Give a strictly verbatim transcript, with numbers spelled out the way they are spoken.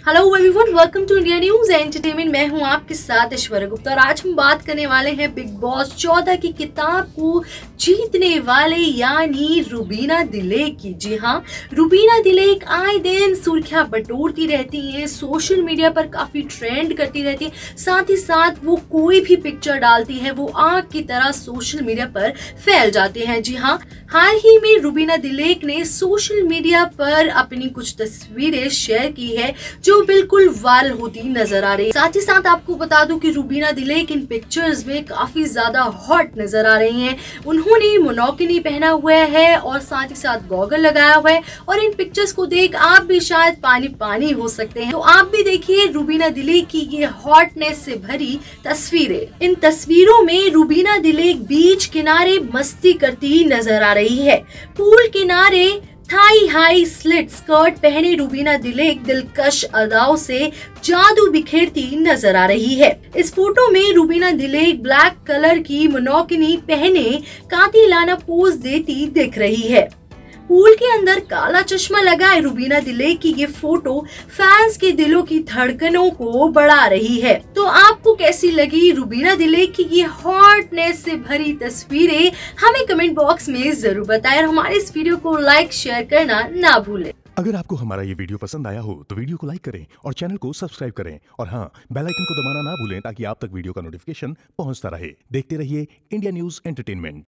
Hello everyone, welcome to India news entertainment. मैं हूं आपके साथ ऐश्वर्या गुप्ता और आज हम बात करने वाले हैं बिग बॉस चौदह की किताब को जीतने वाले यानी रुबीना दिलेक की। जी हाँ, रुबीना दिलेक आए दिन सुर्खियां बटोरती रहती हैं, सोशल मीडिया पर काफी ट्रेंड करती रहती है। साथ ही साथ वो कोई भी पिक्चर डालती है वो आग की तरह सोशल मीडिया पर फैल जाती हैं। जी हाँ, हाल ही में रुबीना दिलेक ने सोशल मीडिया पर अपनी कुछ तस्वीरें शेयर की है जो बिल्कुल वायरल होती नजर आ रही है। साथ ही साथ आपको बता दूं कि रुबीना दिलेक इन पिक्चर्स में काफी ज्यादा हॉट नजर आ रही हैं। उन्होंने मोनोकिनी पहना हुआ है और साथ ही साथ गॉगल लगाया हुआ है और इन पिक्चर्स को देख आप भी शायद पानी पानी हो सकते हैं। तो आप भी देखिए रुबीना दिलेक की ये हॉटनेस से भरी तस्वीरें। इन तस्वीरों में रुबीना दिलेक बीच किनारे मस्ती करती नजर आ रही है। पूल किनारे थाई हाई स्लिट स्कर्ट पहने रुबीना दिलेक दिलकश अदाओं से जादू बिखेरती नजर आ रही है। इस फोटो में रुबीना दिलेक ब्लैक कलर की मोनोकिनी पहने कातिलाना पोज देती दिख रही है। पूल के अंदर काला चश्मा लगाए रुबीना दिलेक की ये फोटो फैंस के दिलों की धड़कनों को बढ़ा रही है। तो आपको कैसी लगी रुबीना दिलेक की ये हॉटनेस से भरी तस्वीरें? हमें कमेंट बॉक्स में जरूर बताएं और हमारे इस वीडियो को लाइक शेयर करना ना भूलें। अगर आपको हमारा ये वीडियो पसंद आया हो तो वीडियो को लाइक करें और चैनल को सब्सक्राइब करें और हाँ, बेल आइकन को दबाना ना भूलें ताकि आप तक वीडियो का नोटिफिकेशन पहुंचता रहे। देखते रहिए इंडिया न्यूज एंटरटेनमेंट।